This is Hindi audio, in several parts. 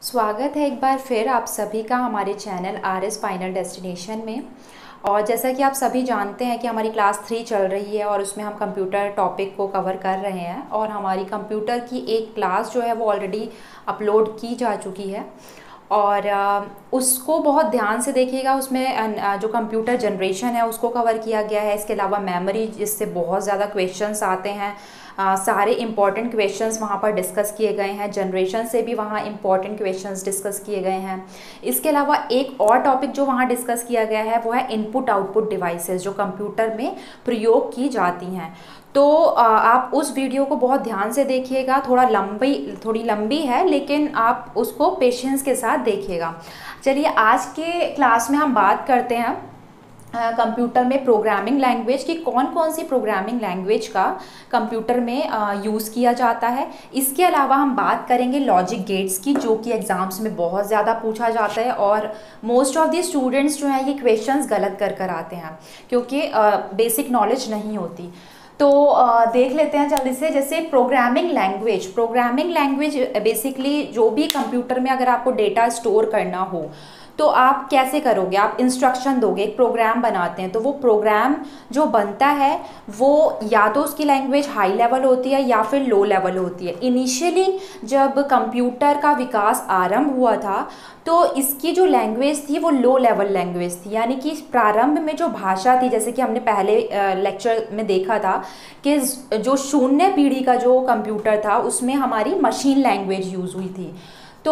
स्वागत है एक बार फिर आप सभी का हमारे चैनल RS फाइनल डेस्टिनेशन में। और जैसा कि आप सभी जानते हैं कि हमारी क्लास 3 चल रही है और उसमें हम कंप्यूटर टॉपिक को कवर कर रहे हैं और हमारी कंप्यूटर की एक क्लास जो है वो ऑलरेडी अपलोड की जा चुकी है और उसको बहुत ध्यान से देखिएगा। उसमें जो कंप्यूटर जनरेशन है उसको कवर किया गया है। इसके अलावा मेमोरी, जिससे बहुत ज़्यादा क्वेश्चंस आते हैं, सारे इम्पॉर्टेंट क्वेश्चंस वहाँ पर डिस्कस किए गए हैं। जनरेशन से भी वहाँ इम्पॉर्टेंट क्वेश्चंस डिस्कस किए गए हैं। इसके अलावा एक और टॉपिक जो वहाँ डिस्कस किया गया है वो है इनपुट आउटपुट डिवाइसेस, जो कंप्यूटर में प्रयोग की जाती हैं। तो आप उस वीडियो को बहुत ध्यान से देखिएगा। थोड़ी लंबी है, लेकिन आप उसको पेशेंस के साथ देखिएगा। चलिए आज के क्लास में हम बात करते हैं कंप्यूटर में प्रोग्रामिंग लैंग्वेज की, कौन कौन सी प्रोग्रामिंग लैंग्वेज का कंप्यूटर में यूज़ किया जाता है। इसके अलावा हम बात करेंगे लॉजिक गेट्स की, जो कि एग्ज़ाम्स में बहुत ज़्यादा पूछा जाता है और मोस्ट ऑफ द स्टूडेंट्स जो हैं ये क्वेश्चंस गलत कर आते हैं क्योंकि बेसिक नॉलेज नहीं होती। तो देख लेते हैं जल्दी से। जैसे प्रोग्रामिंग लैंग्वेज बेसिकली जो भी कंप्यूटर में अगर आपको डेटा स्टोर करना हो तो आप कैसे करोगे, आप इंस्ट्रक्शन दोगे, एक प्रोग्राम बनाते हैं तो वो प्रोग्राम जो बनता है वो या तो उसकी लैंग्वेज हाई लेवल होती है या फिर लो लेवल होती है। इनिशियली जब कंप्यूटर का विकास आरंभ हुआ था तो इसकी जो लैंग्वेज थी वो लो लेवल लैंग्वेज थी, यानी कि प्रारंभ में जो भाषा थी, जैसे कि हमने पहले लेक्चर में देखा था कि जो शून्य पीढ़ी का जो कंप्यूटर था उसमें हमारी मशीन लैंग्वेज यूज़ हुई थी। तो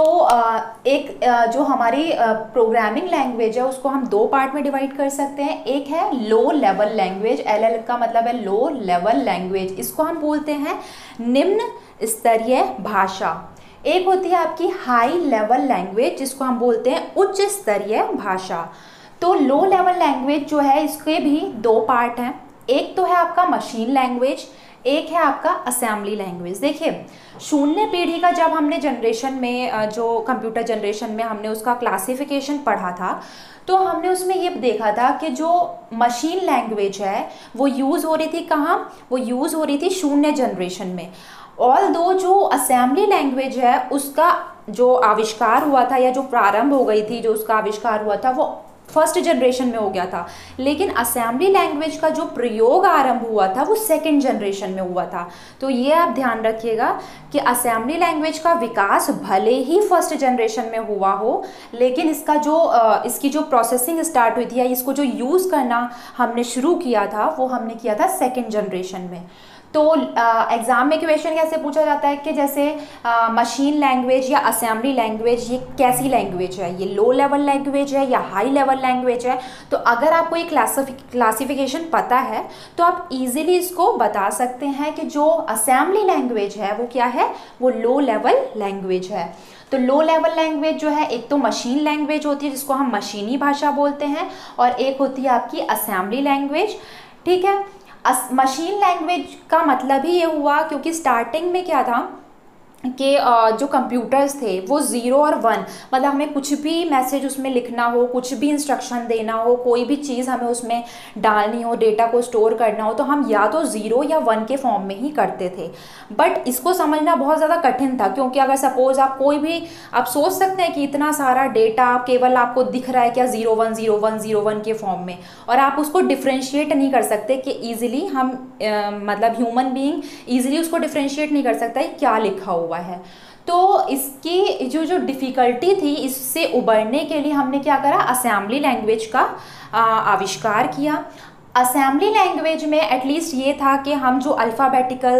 जो हमारी प्रोग्रामिंग लैंग्वेज है उसको हम दो पार्ट में डिवाइड कर सकते हैं। एक है लो लेवल लैंग्वेज, LL का मतलब है लो लेवल लैंग्वेज, इसको हम बोलते हैं निम्न स्तरीय भाषा। एक होती है आपकी हाई लेवल लैंग्वेज, जिसको हम बोलते हैं उच्च स्तरीय भाषा। तो लो लेवल लैंग्वेज जो है इसके भी दो पार्ट हैं। एक तो है आपका मशीन लैंग्वेज, एक है आपका असेंबली लैंग्वेज। देखिए शून्य पीढ़ी का जब हमने जनरेशन में जो कंप्यूटर जनरेशन में हमने उसका क्लासिफिकेशन पढ़ा था तो हमने उसमें ये देखा था कि जो मशीन लैंग्वेज है वो यूज़ हो रही थी कहाँ, वो यूज़ हो रही थी शून्य जनरेशन में। ऑल दो जो असेंबली लैंग्वेज है उसका जो आविष्कार हुआ था या जो प्रारंभ हो गई थी, जो उसका आविष्कार हुआ था वो फर्स्ट जनरेशन में हो गया था, लेकिन असेंबली लैंग्वेज का जो प्रयोग आरंभ हुआ था वो सेकंड जनरेशन में हुआ था। तो ये आप ध्यान रखिएगा कि असेंबली लैंग्वेज का विकास भले ही फर्स्ट जनरेशन में हुआ हो, लेकिन इसकी जो प्रोसेसिंग स्टार्ट हुई थी या इसको जो यूज़ करना हमने शुरू किया था वो हमने किया था सेकेंड जनरेशन में। तो एग्ज़ाम में क्वेश्चन कैसे पूछा जाता है कि जैसे मशीन लैंग्वेज या असेंबली लैंग्वेज ये कैसी लैंग्वेज है, ये लो लेवल लैंग्वेज है या हाई लेवल लैंग्वेज है। तो अगर आपको ये क्लासिफिकेशन पता है तो आप इजीली इसको बता सकते हैं कि जो असेंबली लैंग्वेज है वो क्या है, वो लो लेवल लैंग्वेज है। तो लो लेवल लैंग्वेज जो है, एक तो मशीन लैंग्वेज होती है जिसको हम मशीनी भाषा बोलते हैं, और एक होती है आपकी असेंबली लैंग्वेज। ठीक है, मशीन लैंग्वेज का मतलब ही ये हुआ क्योंकि स्टार्टिंग में क्या था कि जो कंप्यूटर्स थे वो 0 और 1, मतलब हमें कुछ भी मैसेज उसमें लिखना हो, कुछ भी इंस्ट्रक्शन देना हो, कोई भी चीज़ हमें उसमें डालनी हो, डेटा को स्टोर करना हो, तो हम या तो 0 या 1 के फॉर्म में ही करते थे। बट इसको समझना बहुत ज़्यादा कठिन था क्योंकि अगर सपोज़ आप कोई भी, आप सोच सकते हैं कि इतना सारा डेटा केवल आपको दिख रहा है क्या 010101 के फॉर्म में, और आप उसको डिफ्रेंशिएट नहीं कर सकते कि ईजिली हम मतलब ह्यूमन बीइंग ईजिली उसको डिफ्रेंशिएट नहीं कर सकता है क्या लिखा हुआ है। तो इसकी जो डिफ़िकल्टी थी, इससे उबरने के लिए हमने क्या करा, असेंबली लैंग्वेज का आविष्कार किया। असेंबली लैंग्वेज में एटलीस्ट ये था कि हम जो अल्फ़ाबेटिकल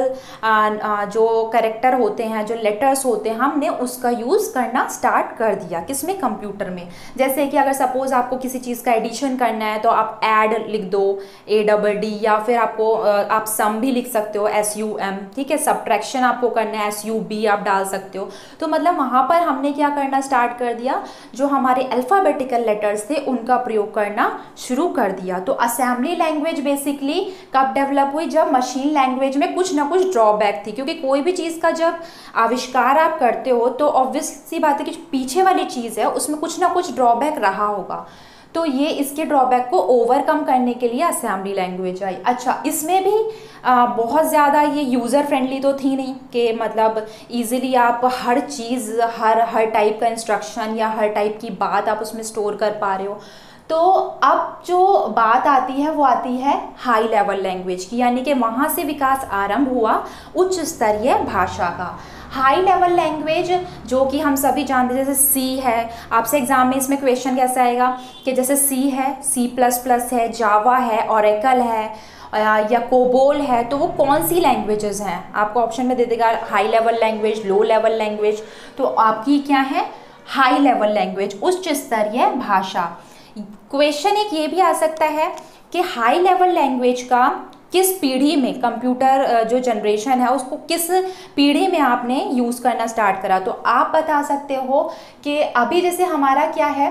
जो कैरेक्टर होते हैं, जो लेटर्स होते हैं, हमने उसका यूज़ करना स्टार्ट कर दिया। किसमें, कंप्यूटर में। जैसे कि अगर सपोज़ आपको किसी चीज़ का एडिशन करना है तो आप ऐड लिख दो, ADD, या फिर आप सम भी लिख सकते हो, SUM। ठीक है, सब्ट्रैक्शन आपको करना है, SUB आप डाल सकते हो। तो मतलब वहाँ पर हमने क्या करना स्टार्ट कर दिया, जो हमारे अल्फ़ाबेटिकल लेटर्स थे उनका प्रयोग करना शुरू कर दिया। तो असेंबली लैंग्वेज बेसिकली कब डेवलप हुई, जब मशीन लैंग्वेज में कुछ ना कुछ ड्रॉबैक थी, क्योंकि कोई भी चीज़ का जब आविष्कार आप करते हो तो ऑब्वियस सी बात है कि पीछे वाली चीज़ है उसमें कुछ ना कुछ ड्रॉबैक रहा होगा। तो ये इसके ड्रॉबैक को ओवरकम करने के लिए असेंबली लैंग्वेज आई। अच्छा, इसमें भी बहुत ज़्यादा ये यूज़र फ्रेंडली तो थी नहीं कि मतलब इजीली आप हर चीज़ हर टाइप का इंस्ट्रक्शन या हर टाइप की बात आप उसमें स्टोर कर पा रहे हो। तो अब जो बात आती है वो आती है हाई लेवल लैंग्वेज की, यानी कि वहाँ से विकास आरंभ हुआ उच्च स्तरीय भाषा का। हाई लेवल लैंग्वेज जो कि हम सभी जानते हैं, जैसे सी है, आपसे एग्जाम में इसमें क्वेश्चन कैसा आएगा कि जैसे सी है, C++ है, जावा है, ओरेकल है या कोबोल है, तो वो कौन सी लैंग्वेजेस हैं? आपको ऑप्शन में दे देगा high level language, low level language. तो आपकी क्या है? हाई लेवल लैंग्वेज, उच्च स्तरीय भाषा। क्वेश्चन एक ये भी आ सकता है कि हाई लेवल लैंग्वेज का किस पीढ़ी में, कंप्यूटर जो जनरेशन है उसको किस पीढ़ी में आपने यूज़ करना स्टार्ट करा? तो आप बता सकते हो कि अभी जैसे हमारा क्या है,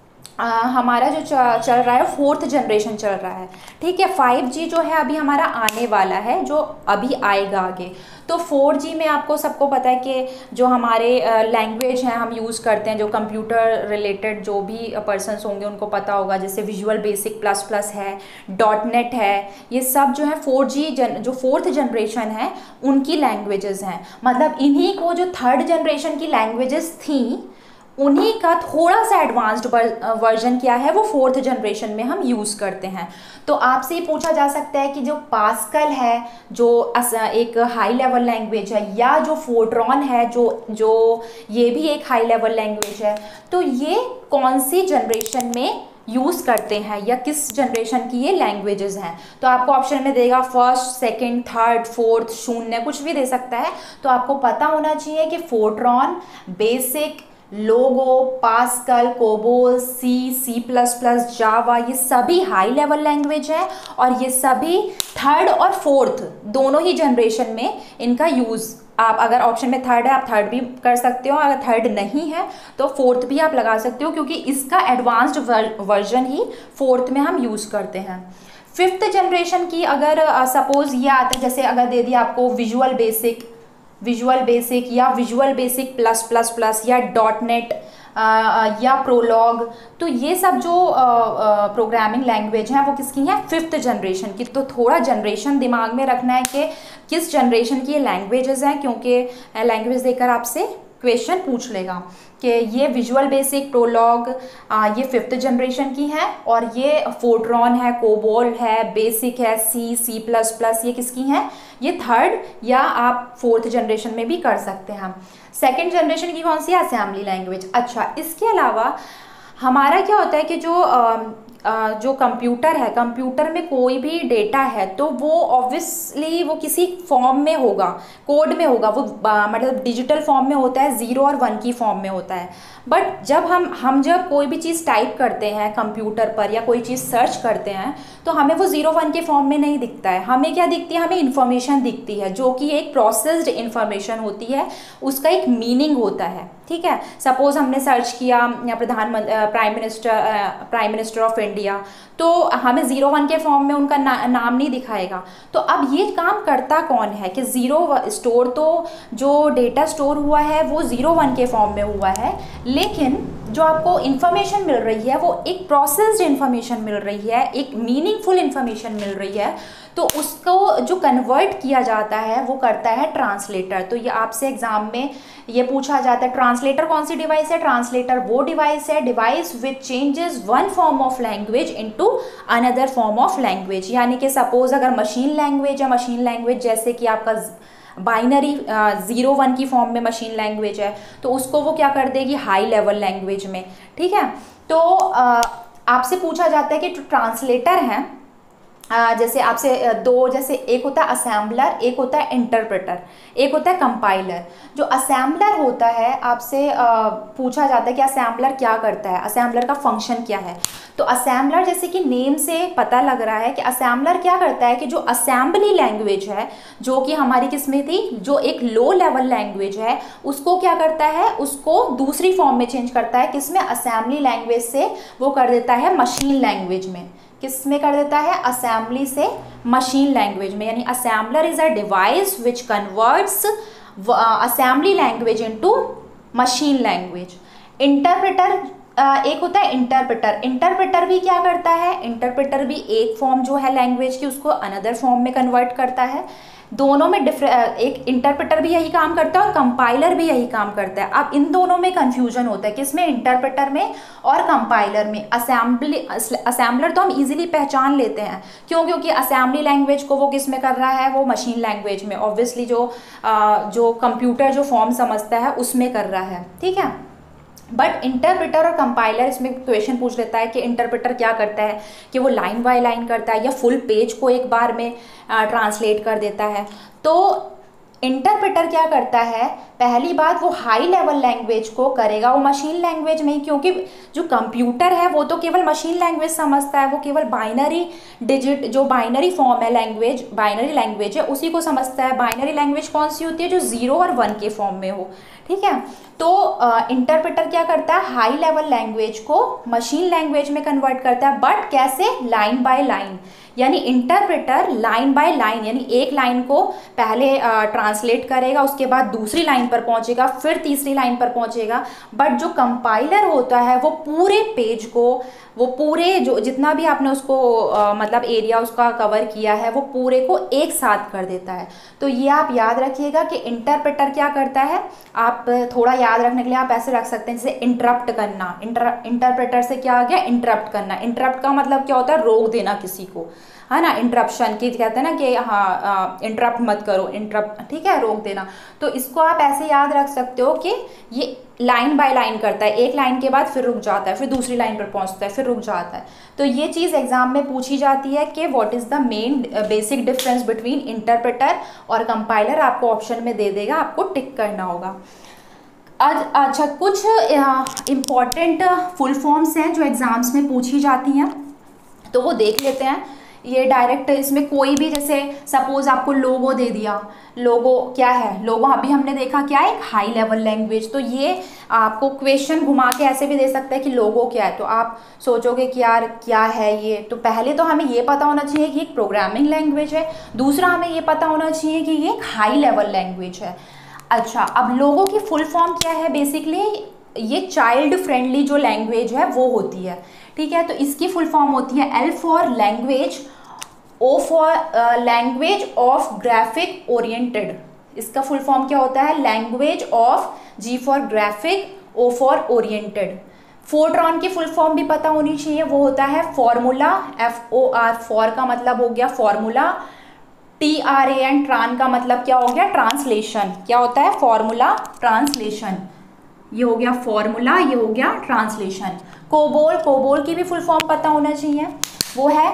हमारा जो चल रहा है 4th जनरेशन चल रहा है, ठीक है। 5G जो है अभी हमारा आने वाला है, जो अभी आएगा आगे। तो 4G में आपको सबको पता है कि जो हमारे लैंग्वेज हैं हम यूज़ करते हैं, जो कंप्यूटर रिलेटेड जो भी पर्सन्स होंगे उनको पता होगा, जैसे विजुअल बेसिक ++ है, .NET है, ये सब जो है 4G जो 4th जनरेशन है उनकी लैंग्वेजेस हैं। मतलब इन्हीं को जो 3rd जनरेशन की लैंग्वेजेस थी उन्हीं का थोड़ा सा एडवांस्ड वर्जन क्या है वो 4th जनरेशन में हम यूज़ करते हैं। तो आपसे ये पूछा जा सकता है कि जो पास्कल है जो एक हाई लेवल लैंग्वेज है, या जो फोर्ट्रॉन है जो ये भी एक हाई लेवल लैंग्वेज है, तो ये कौन सी जनरेशन में यूज़ करते हैं या किस जनरेशन की ये लैंग्वेजेस हैं? तो आपको ऑप्शन में देगा 1st, 2nd, 3rd, 4th, 0 कुछ भी दे सकता है। तो आपको पता होना चाहिए कि Fortran, BASIC, Logo, Pascal, COBOL, C++, Java, ये सभी हाई लेवल लैंग्वेज है और ये सभी 3rd और 4th दोनों ही जनरेशन में इनका यूज़, आप अगर ऑप्शन में 3rd है आप 3rd भी कर सकते हो, अगर 3rd नहीं है तो 4th भी आप लगा सकते हो, क्योंकि इसका एडवांस्ड वर्जन ही 4th में हम यूज़ करते हैं। 5th जनरेशन की अगर सपोज ये आता है, जैसे अगर दे दिया आपको विजुअल बेसिक या विजुअल बेसिक +++ या .NET या प्रोलॉग, तो ये सब जो प्रोग्रामिंग लैंग्वेज हैं वो किसकी हैं? 5th जनरेशन की। तो थोड़ा जनरेशन दिमाग में रखना है कि किस जनरेशन की ये लैंग्वेजेस हैं, क्योंकि लैंग्वेज देकर आपसे क्वेश्चन पूछ लेगा कि ये विजुअल बेसिक, प्रोलॉग ये 5th जनरेशन की हैं, और ये फोर्ट्रॉन है, कोबोल है, बेसिक है, C++ ये किसकी हैं? ये 3rd या आप 4th जनरेशन में भी कर सकते हैं। 2nd जनरेशन की कौन सी? Assembly language. अच्छा, इसके अलावा हमारा क्या होता है कि जो कंप्यूटर है, कंप्यूटर में कोई भी डेटा है तो वो ऑब्वियसली वो किसी फॉर्म में होगा, कोड में होगा, वो मतलब डिजिटल फॉर्म में होता है, 0 और 1 की फॉर्म में होता है। बट जब हम जब कोई भी चीज़ टाइप करते हैं कंप्यूटर पर या कोई चीज़ सर्च करते हैं तो हमें वो 0 1 के फॉर्म में नहीं दिखता है, हमें क्या दिखती है? हमें इन्फॉर्मेशन दिखती है, जो कि एक प्रोसेस्ड इन्फॉर्मेशन होती है, उसका एक मीनिंग होता है, ठीक है। सपोज हमने सर्च किया प्राइम मिनिस्टर ऑफ इंडिया, तो हमें 0 1 के फॉर्म में उनका नाम नहीं दिखाएगा। तो अब ये काम करता कौन है कि 0 स्टोर, तो जो डेटा स्टोर हुआ है वो 0 1 के फॉर्म में हुआ है, लेकिन जो आपको इन्फॉर्मेशन मिल रही है वो एक प्रोसेस्ड इन्फॉर्मेशन मिल रही है, एक मीनिंगफुल इन्फॉर्मेशन मिल रही है, तो उसको जो कन्वर्ट किया जाता है वो करता है ट्रांसलेटर। तो ये आपसे एग्जाम में ये पूछा जाता है, ट्रांसलेटर कौन सी डिवाइस है? ट्रांसलेटर वो डिवाइस है, device which changes one form of language into another form of language. यानी कि सपोज अगर मशीन लैंग्वेज है, मशीन लैंग्वेज जैसे कि आपका बाइनरी 0 1 की फॉर्म में मशीन लैंग्वेज है, तो उसको वो क्या कर देगी? हाई लेवल लैंग्वेज में, ठीक है। तो आपसे पूछा जाता है कि जो ट्रांसलेटर हैं, जैसे आपसे जैसे एक होता है असेंबलर, एक होता है इंटरप्रेटर, एक होता है कंपाइलर। जो असेंबलर होता है आपसे पूछा जाता है कि असेंबलर क्या करता है, असेंबलर का फंक्शन क्या है। तो असेंबलर जैसे कि नेम से पता लग रहा है कि असेंबलर क्या करता है कि जो असेंबली लैंग्वेज है, जो कि हमारी किसमें थी, जो एक लो लेवल लैंग्वेज है, उसको क्या करता है? उसको दूसरी फॉर्म में चेंज करता है, किसमें? असेंबली लैंग्वेज से वो कर देता है मशीन लैंग्वेज में। किस में कर देता है? असेंबली से मशीन लैंग्वेज में। यानी assembler is a device which converts assembly language into machine language. Interpreter एक होता है इंटरप्रेटर। इंटरप्रेटर भी क्या करता है, इंटरप्रेटर भी एक फॉर्म जो है लैंग्वेज की उसको अनदर फॉर्म में कन्वर्ट करता है। दोनों में एक इंटरप्रेटर भी यही काम करता है और कंपाइलर भी यही काम करता है। अब इन दोनों में कंफ्यूजन होता है, किसमें, इंटरप्रेटर में और कंपाइलर में। असेंबलर तो हम इजीली पहचान लेते हैं, क्योंकि असेंबली लैंग्वेज को वो किस में कर रहा है, वो मशीन लैंग्वेज में, ऑब्वियसली जो कंप्यूटर जो फॉर्म समझता है उसमें कर रहा है, ठीक है। बट इंटरप्रेटर और कंपाइलर, इसमें क्वेश्चन पूछ लेता है कि इंटरप्रेटर क्या करता है, कि वो लाइन बाय लाइन करता है या फुल पेज को एक बार में ट्रांसलेट कर देता है। तो इंटरप्रेटर क्या करता है, पहली बात वो हाई लेवल लैंग्वेज को करेगा, वो मशीन लैंग्वेज में ही, क्योंकि जो कंप्यूटर है वो तो केवल मशीन लैंग्वेज समझता है, वो केवल बाइनरी डिजिट, जो बाइनरी फॉर्म है लैंग्वेज, बाइनरी लैंग्वेज है उसी को समझता है। बाइनरी लैंग्वेज कौन सी होती है, जो 0 और 1 के फॉर्म में हो, ठीक है। तो इंटरप्रेटर क्या करता है, हाई लेवल लैंग्वेज को मशीन लैंग्वेज में कन्वर्ट करता है, बट कैसे, लाइन बाय लाइन। यानी इंटरप्रेटर लाइन बाय लाइन, यानी एक लाइन को पहले ट्रांसलेट करेगा, उसके बाद दूसरी लाइन पर पहुंचेगा, फिर तीसरी लाइन पर पहुंचेगा। बट जो कंपाइलर होता है वो पूरे पेज को, वो पूरे जो जितना भी आपने उसको मतलब एरिया उसका कवर किया है, वो पूरे को एक साथ कर देता है। तो ये आप याद रखिएगा कि इंटरप्रेटर क्या करता है। आप थोड़ा याद रखने के लिए आप ऐसे रख सकते हैं, जैसे इंटरप्ट करना, इंटरप्रेटर से क्या आ गया, इंटरप्ट करना। इंटरप्ट का मतलब क्या होता है, रोक देना किसी को, है ना। इंटरप्शन की कहते हैं ना कि हाँ इंटरप्ट मत करो, इंटरप्ट, ठीक है, रोक देना। तो इसको आप ऐसे याद रख सकते हो कि ये लाइन बाय लाइन करता है, एक लाइन के बाद फिर रुक जाता है, फिर दूसरी लाइन पर पहुंचता है, फिर रुक जाता है। तो ये चीज़ एग्जाम में पूछी जाती है कि what is the main basic difference between interpreter और कंपाइलर, आपको ऑप्शन में दे देगा, आपको टिक करना होगा। अच्छा, कुछ इम्पॉर्टेंट फुल फॉर्म्स हैं जो एग्ज़ाम्स में पूछी जाती हैं, तो वो देख लेते हैं। ये डायरेक्ट इसमें कोई भी, जैसे सपोज आपको लोगो दे दिया, लोगो क्या है, लोगो अभी हमने देखा क्या है, एक हाई लेवल लैंग्वेज। तो ये आपको क्वेश्चन घुमा के ऐसे भी दे सकता है कि लोगो क्या है, तो आप सोचोगे कि यार क्या है ये। तो पहले तो हमें ये पता होना चाहिए कि एक प्रोग्रामिंग लैंग्वेज है, दूसरा हमें ये पता होना चाहिए कि ये एक हाई लेवल लैंग्वेज है। अच्छा, अब लोगो की फुल फॉर्म क्या है, बेसिकली ये चाइल्ड फ्रेंडली जो लैंग्वेज है वो होती है, ठीक है। तो इसकी फुल फॉर्म होती है L for language, O for language of graphic oriented. इसका फुल फॉर्म क्या होता है, language of, G for graphic, O for oriented. Fortran की फुल फॉर्म भी पता होनी चाहिए, वो होता है फॉर्मूला, FOR, फॉर का मतलब हो गया फॉर्मूला, TRAN, ट्रान का मतलब क्या हो गया, ट्रांसलेशन। क्या होता है, फॉर्मूला, ट्रांसलेशन। ये हो गया फॉर्मूला, ये हो गया ट्रांसलेशन। कोबोल, कोबोल की भी फुल फॉर्म पता होना चाहिए, वो है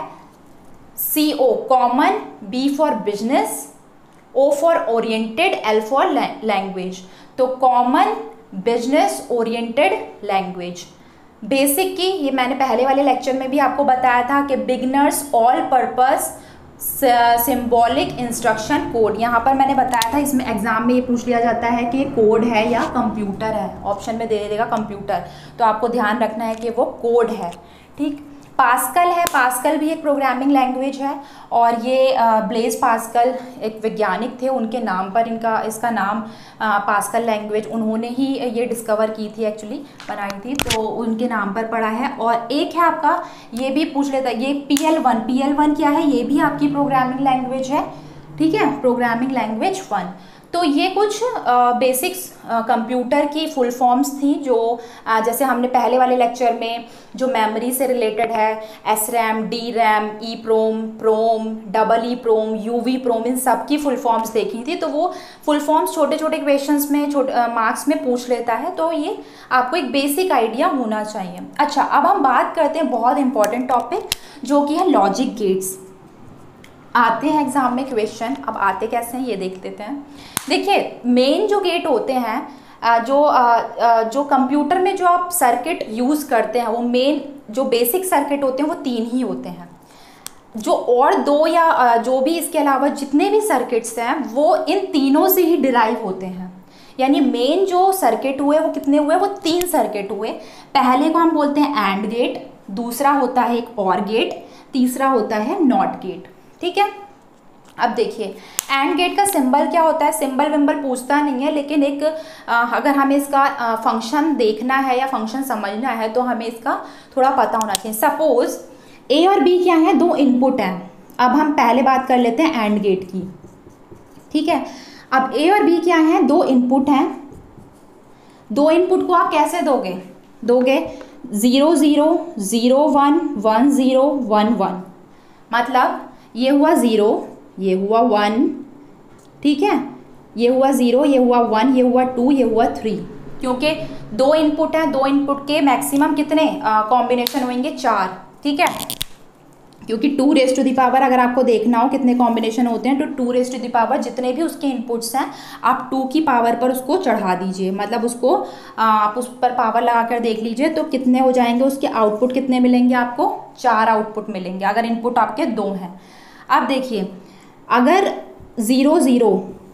CO, common, B for business, O for oriented, L for language. तो common business oriented language. BASIC की ये मैंने पहले वाले लेक्चर में भी आपको बताया था कि beginners all purpose symbolic instruction code, यहाँ पर मैंने बताया था, इसमें एग्जाम में ये पूछ लिया जाता है कि कोड है या कंप्यूटर है, ऑप्शन में दे देगा कंप्यूटर, तो आपको ध्यान रखना है कि वो कोड है, ठीक। पास्कल है, पास्कल भी एक प्रोग्रामिंग लैंग्वेज है, और ये ब्लेज पास्कल एक वैज्ञानिक थे, उनके नाम पर इसका नाम पास्कल लैंग्वेज, उन्होंने ही ये डिस्कवर की थी, एक्चुअली बनाई थी, तो उनके नाम पर पड़ा है। और एक है आपका, ये भी पूछ लेता है, ये PL1, PL1 क्या है, ये भी आपकी प्रोग्रामिंग लैंग्वेज है, ठीक है, प्रोग्रामिंग लैंग्वेज 1। तो ये कुछ बेसिक्स कंप्यूटर की फुल फॉर्म्स थी, जो जैसे हमने पहले वाले लेक्चर में जो मेमोरी से रिलेटेड है, SRAM, DRAM, EEPROM, PROM, EEPROM, UVPROM, इन सब की फुल फॉर्म्स देखी थी। तो वो फुल फॉर्म्स छोटे छोटे क्वेश्चंस में मार्क्स में पूछ लेता है, तो ये आपको एक बेसिक आइडिया होना चाहिए। अच्छा, अब हम बात करते हैं बहुत इंपॉर्टेंट टॉपिक, जो कि है लॉजिक गेट्स। आते हैं एग्जाम में क्वेश्चन, अब आते कैसे हैं ये देख लेते हैं। देखिए, मेन जो गेट होते हैं, जो कंप्यूटर में जो आप सर्किट यूज़ करते हैं, वो मेन जो बेसिक सर्किट होते हैं वो 3 ही होते हैं। जो और 2 या जो भी इसके अलावा जितने भी सर्किट्स हैं वो इन तीनों से ही डिराइव होते हैं। यानी मेन जो सर्किट हुए वो कितने हुए, वो 3 सर्किट हुए। पहले को हम बोलते हैं एंड गेट, दूसरा होता है एक और गेट, तीसरा होता है नॉट गेट, ठीक है। अब देखिए एंड गेट का सिंबल क्या होता है, सिंबल विंबल पूछता नहीं है, लेकिन एक अगर हमें इसका फंक्शन देखना है या फंक्शन समझना है तो हमें इसका थोड़ा पता होना चाहिए। सपोज ए और बी क्या है, दो इनपुट हैं। अब हम पहले बात कर लेते हैं एंड गेट की, ठीक है। अब ए और बी क्या है, दो इनपुट हैं। दो इनपुट को आप कैसे दोगे, 0 0 0 1 1 0 1 1, मतलब ये हुआ 0, ये हुआ 1, ठीक है, ये हुआ 0, ये हुआ 1, ये हुआ 2, ये हुआ 3, क्योंकि दो इनपुट हैं, दो इनपुट के मैक्सिमम कितने कॉम्बिनेशन होंगे, 4, ठीक है। क्योंकि 2 रेज़ टू द पावर अगर आपको देखना हो कितने कॉम्बिनेशन होते हैं, तो 2 रेज़ टू द पावर जितने भी उसके इनपुट्स हैं आप 2 की पावर पर उसको चढ़ा दीजिए, मतलब उसको आप उस पर पावर लगा कर देख लीजिए तो कितने हो जाएंगे, उसके आउटपुट कितने मिलेंगे आपको, 4 आउटपुट मिलेंगे अगर इनपुट आपके 2 हैं। अब देखिए अगर 0 0,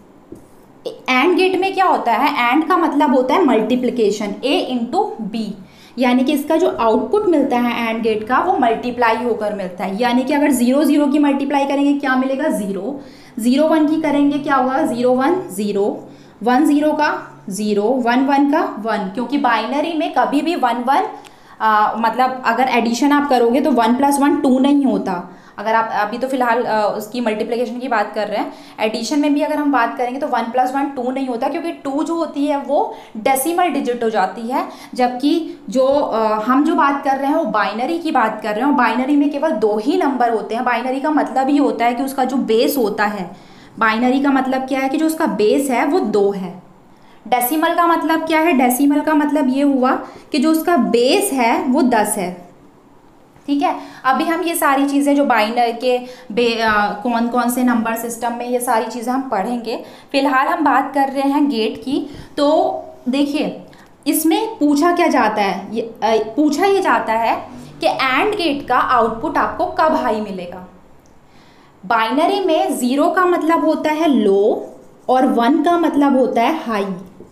एंड गेट में क्या होता है, एंड का मतलब होता है मल्टीप्लिकेशन, A इंटू बी, यानी कि इसका जो आउटपुट मिलता है एंड गेट का वो मल्टीप्लाई होकर मिलता है। यानी कि अगर 0 0 की मल्टीप्लाई करेंगे क्या मिलेगा, 0, 0 1 की करेंगे क्या होगा, 0 1 0, 1 0 का 0, 1 1 का 1, क्योंकि बाइनरी में कभी भी 1 1 मतलब अगर एडिशन आप करोगे तो 1 + 1 2 नहीं होता। अगर आप अभी तो फिलहाल उसकी मल्टीप्लिकेशन की बात कर रहे हैं, एडिशन में भी अगर हम बात करेंगे तो 1 + 1 2 नहीं होता, क्योंकि 2 जो होती है वो डेसिमल डिजिट हो जाती है, जबकि जो हम जो बात कर रहे हैं वो बाइनरी की बात कर रहे हैं। बाइनरी में केवल 2 ही नंबर होते हैं। बाइनरी का मतलब ही होता है कि उसका जो बेस होता है, बाइनरी का मतलब क्या है कि जो उसका बेस है वो 2 है। डेसिमल का मतलब क्या है, डेसिमल का मतलब ये हुआ कि जो उसका बेस है वो 10 है, ठीक है। अभी हम ये सारी चीज़ें जो बाइनरी के कौन कौन से नंबर सिस्टम में, ये सारी चीज़ें हम पढ़ेंगे। फिलहाल हम बात कर रहे हैं गेट की। तो देखिए इसमें पूछा क्या जाता है, पूछा ये जाता है कि एंड गेट का आउटपुट आपको कब हाई मिलेगा। बाइनरी में 0 का मतलब होता है लो और 1 का मतलब होता है हाई,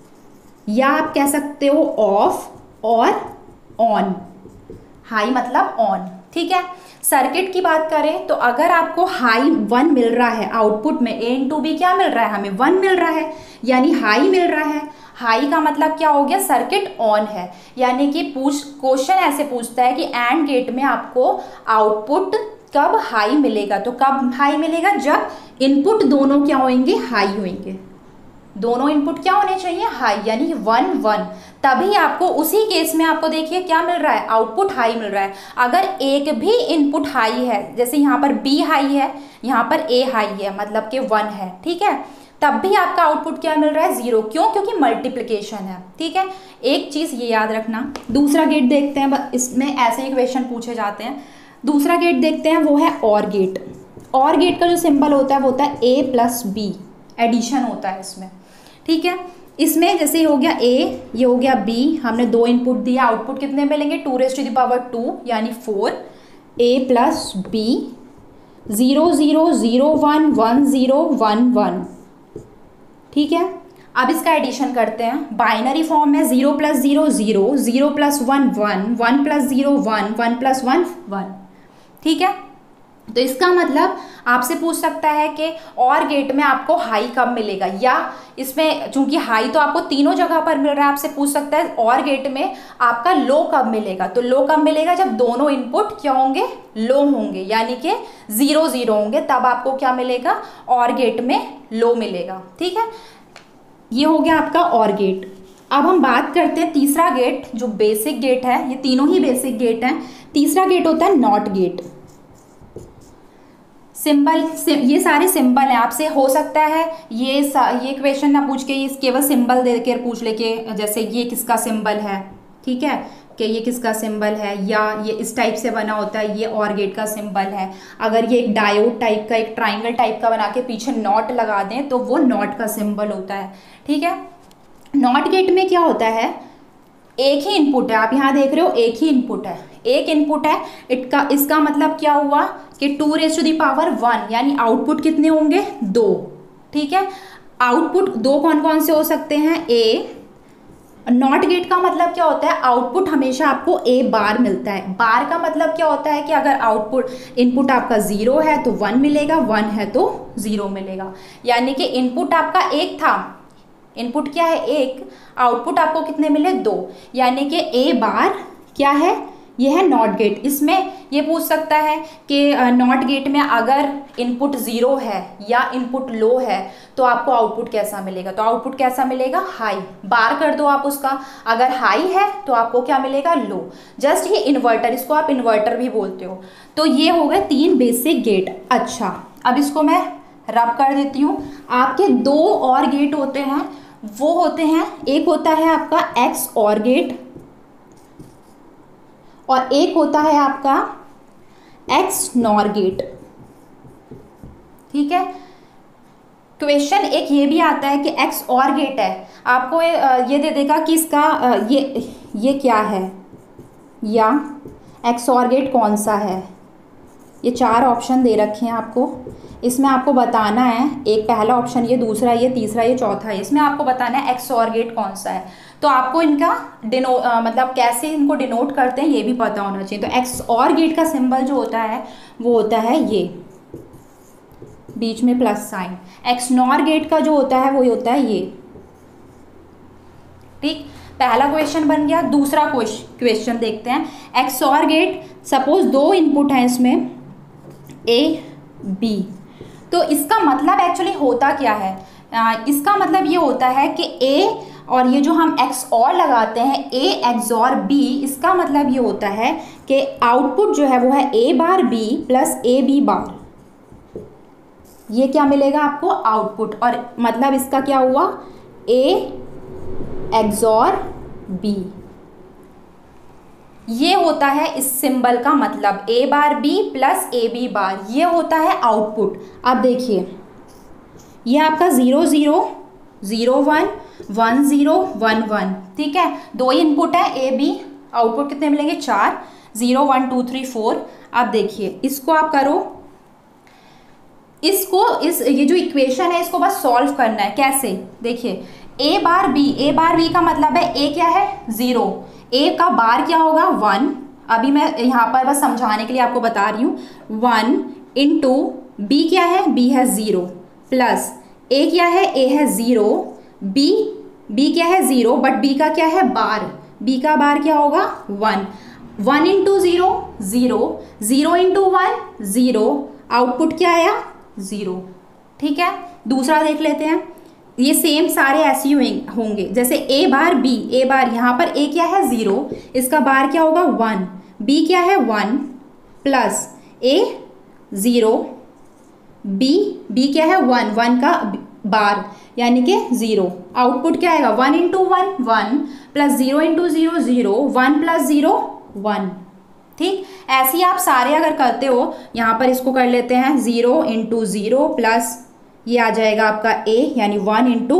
या आप कह सकते हो ऑफ और ऑन। हाई मतलब ऑन, ठीक है। सर्किट की बात करें तो अगर आपको हाई 1 मिल रहा है आउटपुट में, A इंटू बी क्या मिल रहा है, हमें 1 मिल रहा है, यानी हाई मिल रहा है। हाई का मतलब क्या हो गया, सर्किट ऑन है। यानी कि क्वेश्चन ऐसे पूछता है कि एंड गेट में आपको आउटपुट कब हाई मिलेगा। तो कब हाई मिलेगा, जब इनपुट दोनों क्या होंगे, हाई होंगे। दोनों इनपुट क्या होने चाहिए, हाई, यानी 1 1, तभी आपको उसी केस में आपको देखिए क्या मिल रहा है, आउटपुट हाई मिल रहा है। अगर एक भी इनपुट हाई है, जैसे यहाँ पर B हाई है, यहाँ पर A हाई है, मतलब कि 1 है, ठीक है, तब भी आपका आउटपुट क्या मिल रहा है, 0। क्यों, क्योंकि मल्टीप्लिकेशन है, ठीक है। एक चीज़ ये याद रखना। दूसरा गेट देखते हैं, इसमें ऐसे ही क्वेश्चन पूछे जाते हैं। दूसरा गेट देखते हैं, वो है और गेट। और गेट का जो सिंबल होता है वो होता है A + B, एडिशन होता है इसमें, ठीक है। इसमें जैसे हो गया A, ये हो गया B, हमने 2 इनपुट दिया, आउटपुट कितने मिलेंगे, 2 रेज़ टू द पावर 2 यानी 4, A + B, 0 0 0 1 1 0 1 1, ठीक है। अब इसका एडिशन करते हैं। बाइनरी फॉर्म में 0 + 0 0, 0 + 1 1, 1 + 0 1, 1 + 1 1, ठीक है। तो इसका मतलब आपसे पूछ सकता है कि और गेट में आपको हाई कब मिलेगा, या इसमें चूंकि हाई तो आपको तीनों जगह पर मिल रहा है, आपसे पूछ सकता है और गेट में आपका लो कब मिलेगा। तो लो कब मिलेगा, जब दोनों इनपुट क्या होंगे, लो होंगे, यानी कि 0 0 होंगे, तब आपको क्या मिलेगा, और गेट में लो मिलेगा, ठीक है। ये हो गया आपका और गेट। अब हम बात करते हैं तीसरा गेट, जो बेसिक गेट है। ये तीनों ही बेसिक गेट हैं। तीसरा गेट होता है नॉट गेट। सिंबल, ये सारे सिंबल हैं। आपसे हो सकता है ये क्वेश्चन ना पूछ के ये केवल सिंबल देकर पूछ ले के, जैसे ये किसका सिंबल है, ठीक है, कि ये किसका सिंबल है, या ये इस टाइप से बना होता है, ये और गेट का सिंबल है। अगर ये एक डायोड टाइप का, एक ट्राइंगल टाइप का बना के पीछे नॉट लगा दें तो वो नॉट का सिंबल होता है, ठीक है। नॉट गेट में क्या होता है, एक ही इनपुट है, आप यहाँ देख रहे हो एक ही इनपुट है, एक इनपुट है। इसका मतलब क्या हुआ कि 2 रेज़ टू द पावर 1, यानी आउटपुट कितने होंगे, 2, ठीक है। आउटपुट 2 कौन कौन से हो सकते हैं, A नॉट गेट का मतलब क्या होता है, आउटपुट हमेशा आपको ए बार मिलता है। बार का मतलब क्या होता है कि अगर आउटपुट इनपुट आपका 0 है तो 1 मिलेगा, 1 है तो 0 मिलेगा। यानी कि इनपुट आपका 1 था, इनपुट क्या है 1, आउटपुट आपको कितने मिले 2, यानी कि ए बार क्या है, ये है नॉट गेट। इसमें ये पूछ सकता है कि नॉट गेट में अगर इनपुट 0 है या इनपुट लो है तो आपको आउटपुट कैसा मिलेगा, तो आउटपुट कैसा मिलेगा, हाई। बार कर दो आप उसका, अगर हाई है तो आपको क्या मिलेगा, लो। जस्ट ये इन्वर्टर, इसको आप इन्वर्टर भी बोलते हो। तो ये हो गए 3 बेसिक गेट। अच्छा, अब इसको मैं रब कर देती हूँ। आपके 2 और गेट होते हैं, वो होते हैं, एक होता है आपका एक्स और गेट और एक होता है आपका एक्स नॉर गेट। ठीक है, क्वेश्चन एक ये भी आता है कि एक्स और गेट है, आपको ये दे देगा कि इसका ये क्या है या एक्स और गेट कौन सा है। ये 4 ऑप्शन दे रखे हैं आपको, इसमें आपको बताना है, एक पहला ऑप्शन ये, दूसरा ये, तीसरा ये, चौथा ये, इसमें आपको बताना है एक्स और गेट कौन सा है। तो आपको इनका मतलब कैसे इनको डिनोट करते हैं ये भी पता होना चाहिए। तो एक्स और गेट का सिंबल जो होता है वो होता है ये, बीच में plus sign. X NOR gate का जो होता है वो होता है ये। ठीक, पहला क्वेश्चन बन गया। दूसरा क्वेश्चन देखते हैं। एक्स और गेट, सपोज 2 इनपुट हैं इसमें, ए बी। तो इसका मतलब एक्चुअली होता क्या है, इसका मतलब ये होता है कि ए और ये जो हम एक्स और लगाते हैं, ए एक्स और बी, इसका मतलब ये होता है कि आउटपुट जो है वो है A bar B plus A B bar. ये क्या मिलेगा आपको, आउटपुट। और मतलब इसका क्या हुआ, ए एक्स और बी। ये होता है इस सिंबल का मतलब, A bar B plus A B bar, ये होता है आउटपुट। अब देखिए, ये आपका 0 0 0 1 1 0 1 1। ठीक है, 2 ही इनपुट है ए बी, आउटपुट कितने मिलेंगे, 4, 0 1 2 3 4। अब देखिए, इसको आप करो, इसको ये जो इक्वेशन है इसको बस सॉल्व करना है। कैसे, देखिए, ए बार बी का मतलब है ए क्या है 0, ए का बार क्या होगा 1। अभी मैं यहाँ पर बस समझाने के लिए आपको बता रही हूँ। 1 इंटू बी क्या है, बी है 0, प्लस ए क्या है, ए है 0, बी क्या है 0, बट बी का क्या है बार, बी का बार क्या होगा 1। 1 इंटू 0 0, 0 इंटू 1 0, आउटपुट क्या आया 0। ठीक है, दूसरा देख लेते हैं। ये सेम सारे ऐसे ही होंगे, जैसे ए बार बी, ए बार यहाँ पर ए क्या है 0, इसका बार क्या होगा 1, बी क्या है 1, प्लस ए 0, बी क्या है 1, 1 का बार यानी कि 0, आउटपुट क्या आएगा 1 इंटू 1 1, प्लस 0 इंटू 0 0, 1 प्लस 0 1। ठीक, ऐसे ही आप सारे अगर करते हो, यहाँ पर इसको कर लेते हैं 0 इंटू 0 प्लस ये आ जाएगा आपका ए यानी 1 इंटू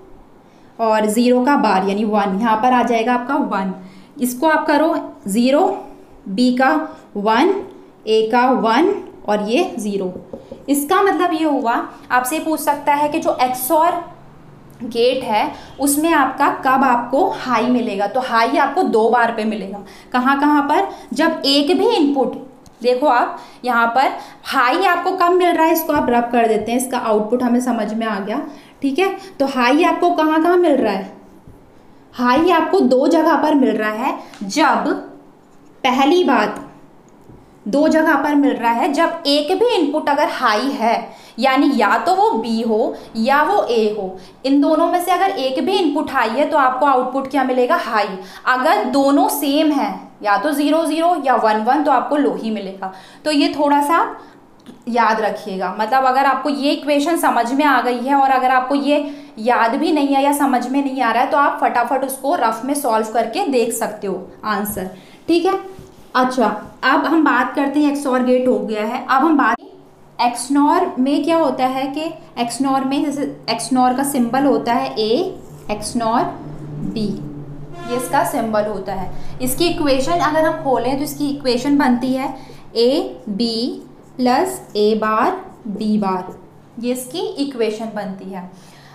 और 0 का बार यानी 1, यहाँ पर आ जाएगा आपका 1। इसको आप करो 0, बी का 1, ए का 1 और ये 0। इसका मतलब ये हुआ, आपसे पूछ सकता है कि जो एक्सऑर गेट है उसमें आपका कब आपको हाई मिलेगा, तो हाई आपको 2 बार पे मिलेगा। कहाँ कहाँ पर, जब एक भी इनपुट, देखो आप यहाँ पर हाई आपको कब मिल रहा है, इसको आप रब कर देते हैं, इसका आउटपुट हमें समझ में आ गया। ठीक है, तो हाई आपको कहाँ कहाँ मिल रहा है, हाई आपको 2 जगह पर मिल रहा है। जब पहली बात 2 जगह पर मिल रहा है, जब एक भी इनपुट अगर हाई है, यानी या तो वो बी हो या वो ए हो, इन दोनों में से अगर एक भी इनपुट हाई है तो आपको आउटपुट क्या मिलेगा, हाई। अगर दोनों सेम है, या तो 0 0 या 1 1, तो आपको लो ही मिलेगा। तो ये थोड़ा सा याद रखिएगा। मतलब अगर आपको ये इक्वेशन समझ में आ गई है और अगर आपको ये याद भी नहीं है या समझ में नहीं आ रहा है तो आप फटाफट उसको रफ में सॉल्व करके देख सकते हो आंसर। ठीक है, अच्छा अब हम बात करते हैं, एक्सऑर गेट हो गया है। अब हम बात, एक्सनॉर में क्या होता है कि एक्सनॉर में जैसे एक्सनॉर का सिंबल होता है ए एक्सनॉर बी, ये इसका सिंबल होता है। इसकी इक्वेशन अगर हम खोलें तो इसकी इक्वेशन बनती है A B plus A bar B bar, ये इसकी इक्वेशन बनती है।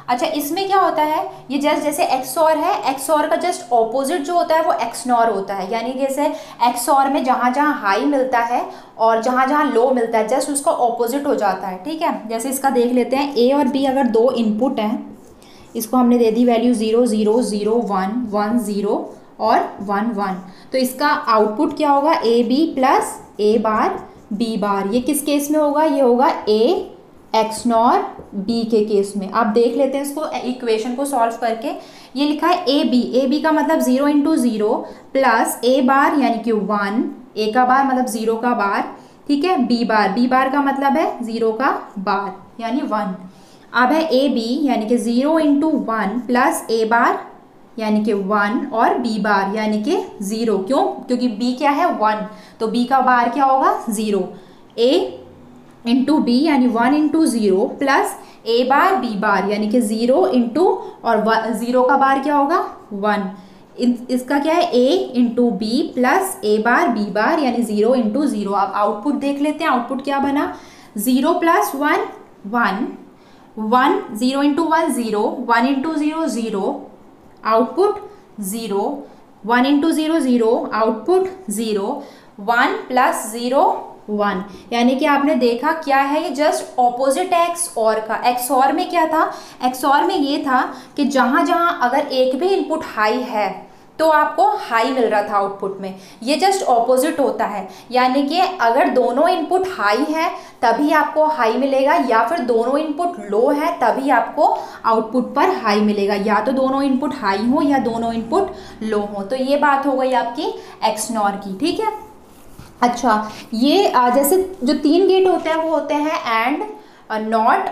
अच्छा, इसमें क्या होता है, ये जैसे XOR है, XOR का जस्ट ऑपोजिट जो होता है वो XNOR होता है। यानी जैसे XOR में जहाँ जहाँ हाई मिलता है और जहाँ जहाँ लो मिलता है जस्ट उसका ऑपोजिट हो जाता है। ठीक है, जैसे इसका देख लेते हैं, A और B अगर दो इनपुट हैं, इसको हमने दे दी वैल्यू 0 0 0 1 1 0 और 1 1, तो इसका आउटपुट क्या होगा, AB plus A bar B bar. ये किस केस में होगा, ये होगा A XNOR B के केस में। आप देख लेते हैं इसको इक्वेशन को सॉल्व करके। ये लिखा है AB का मतलब 0 इंटू 0 प्लस A बार यानी कि 1, A का बार मतलब 0 का बार, ठीक है, B बार का मतलब है 0 का बार यानी 1। अब है AB यानी कि 0 इंटू 1 प्लस A बार यानी कि 1 और B बार यानी कि 0। क्यों, क्योंकि B क्या है 1, तो B का बार क्या होगा 0। A इंटू B यानी 1 into 0 plus A bar B bar यानी कि 0 इंटू और 0 का बार क्या होगा 1। इसका क्या है A into B plus A bar B bar यानी 0 इंटू 0। अब आउटपुट देख लेते हैं, आउटपुट क्या बना, 0 plus 1 1 1 0 into 1 0 1 into 0 0 output 0 1 into 0 0 output 0 1 plus 0 1। यानी कि आपने देखा क्या है, ये जस्ट ऑपोजिट है XOR का। XOR में क्या था, XOR में ये था कि जहाँ जहाँ अगर एक भी इनपुट हाई है तो आपको हाई मिल रहा था आउटपुट में। ये जस्ट ऑपोजिट होता है, यानी कि अगर दोनों इनपुट हाई है तभी आपको हाई मिलेगा, या फिर दोनों इनपुट लो है तभी आपको आउटपुट पर हाई मिलेगा, या तो दोनों इनपुट हाई हो या दोनों इनपुट लो हो। तो ये बात हो गई आपकी XNOR की। ठीक है, अच्छा, ये जैसे जो 3 गेट होते हैं वो होते हैं एंड, नॉट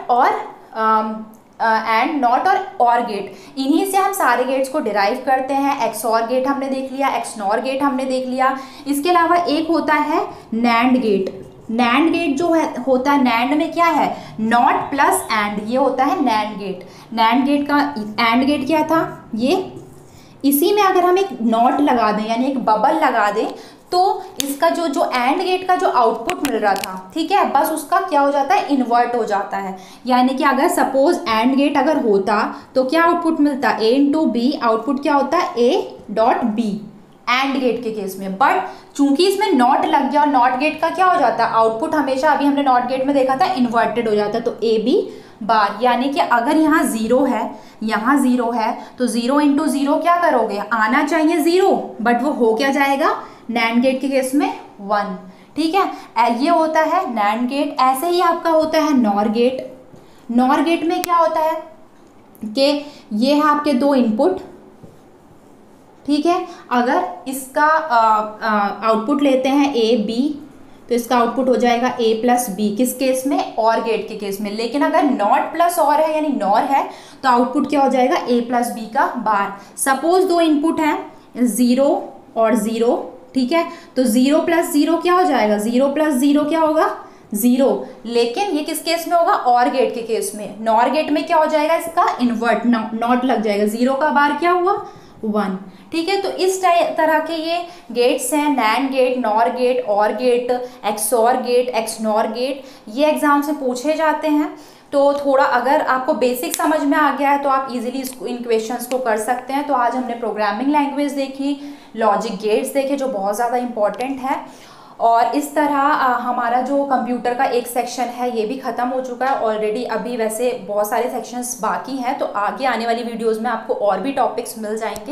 और गेट। इन्हीं से हम सारे गेट्स को डिराइव करते हैं। XOR गेट हमने देख लिया, XNOR गेट हमने देख लिया। इसके अलावा एक होता है NAND गेट। NAND गेट जो है होता है, NAND में क्या है, नॉट प्लस एंड, ये होता है NAND गेट। NAND गेट का एंड गेट क्या था, ये इसी में अगर हम एक नॉट लगा दें यानी एक बबल लगा दें तो इसका जो एंड गेट का जो आउटपुट मिल रहा था, ठीक है, बस उसका क्या हो जाता है, इन्वर्ट हो जाता है। यानी कि अगर सपोज एंड गेट अगर होता तो क्या आउटपुट मिलता, A इंटू बी, आउटपुट क्या होता है A dot B AND gate के केस में। बट चूंकि इसमें नॉट लग गया और नॉट गेट का क्या हो जाता है, आउटपुट हमेशा, अभी हमने नॉट गेट में देखा था, इन्वर्टेड हो जाता है, तो AB बार। यानी कि अगर यहाँ 0 है, यहाँ 0 है, तो 0 इंटू 0 क्या करोगे, आना चाहिए 0, बट वो हो क्या जाएगा, NAND गेट के केस में 1। ठीक है, ये होता है NAND गेट। ऐसे ही आपका होता है NOR गेट। NOR गेट में क्या होता है कि ये है आपके 2 इनपुट, ठीक है, अगर इसका आउटपुट लेते हैं A B तो इसका आउटपुट हो जाएगा A प्लस B, किस केस में, OR गेट के केस में। लेकिन अगर नॉट प्लस OR है यानी NOR है तो आउटपुट क्या हो जाएगा, A प्लस B का बार। सपोज 2 इनपुट हैं 0 और 0, ठीक है, तो 0 प्लस 0 क्या हो जाएगा, 0 प्लस 0 क्या होगा 0। लेकिन ये किस केस में होगा, OR गेट के केस में। NOR गेट में क्या हो जाएगा, इसका इन्वर्ट नॉट लग जाएगा, 0 का बार क्या हुआ 1। ठीक है, तो इस तरह के ये गेट्स हैं, NAND gate, NOR gate, OR gate, XOR gate, XNOR gate, ये एग्जाम से पूछे जाते हैं। तो थोड़ा अगर आपको बेसिक समझ में आ गया है तो आप इजीली इन क्वेश्चंस को कर सकते हैं। तो आज हमने प्रोग्रामिंग लैंग्वेज देखी, लॉजिक गेट्स देखे जो बहुत ज़्यादा इंपॉर्टेंट है, और इस तरह हमारा जो कंप्यूटर का एक सेक्शन है ये भी ख़त्म हो चुका है ऑलरेडी। अभी वैसे बहुत सारे सेक्शंस बाकी हैं, तो आगे आने वाली वीडियोस में आपको और भी टॉपिक्स मिल जाएंगे।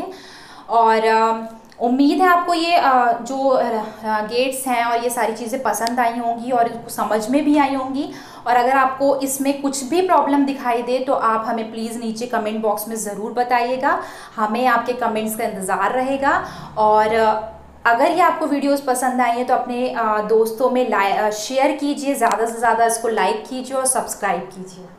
और उम्मीद है आपको ये जो गेट्स हैं और ये सारी चीज़ें पसंद आई होंगी और समझ में भी आई होंगी। और अगर आपको इसमें कुछ भी प्रॉब्लम दिखाई दे तो आप हमें प्लीज़ नीचे कमेंट बॉक्स में ज़रूर बताइएगा, हमें आपके कमेंट्स का इंतज़ार रहेगा। और अगर ये आपको वीडियोस पसंद आई है तो अपने दोस्तों में शेयर कीजिए, ज़्यादा से ज़्यादा इसको लाइक कीजिए और सब्सक्राइब कीजिए।